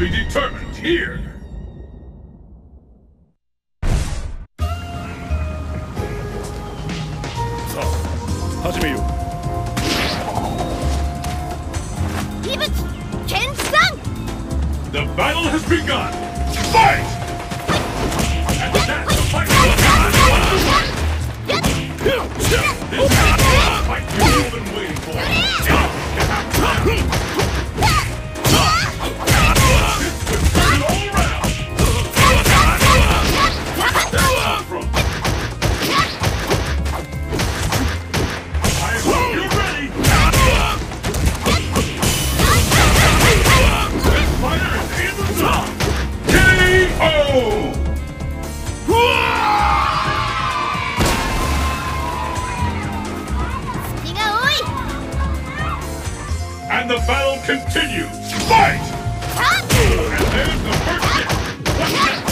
be determined here. Ibuki, Ken-san! The battle has begun! Fight! And that's the fight for the This is the fight you've all been waiting for! And the battle continues! Fight! And there's the first hit! What's next?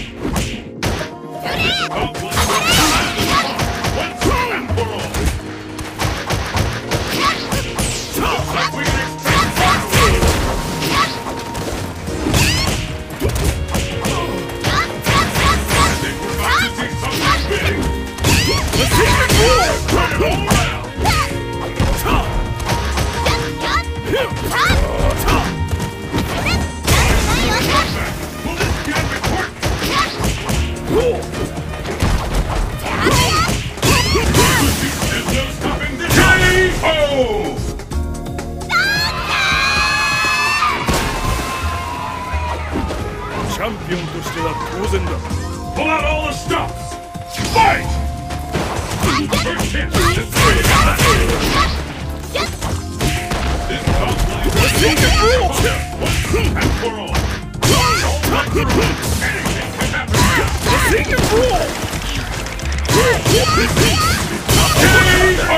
Once and for all! Looks like we can expect fireworks! I think we're about to see something big! Let's see it! Turn it all around! Pull out all the stops! Fight! First hit! This and for all! Anything can happen here! K.O.